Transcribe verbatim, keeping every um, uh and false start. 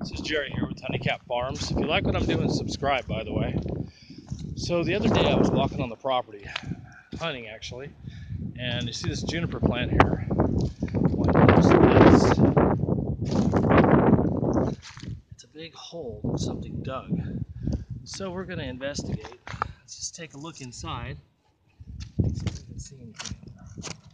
This is Jerry here with Honeycap Farms. If you like what I'm doing, subscribe, by the way. So the other day I was walking on the property, hunting actually, and you see this juniper plant here. Well, I noticed this. It's a big hole that something dug. So we're going to investigate. Let's just take a look inside. See if we can see anything.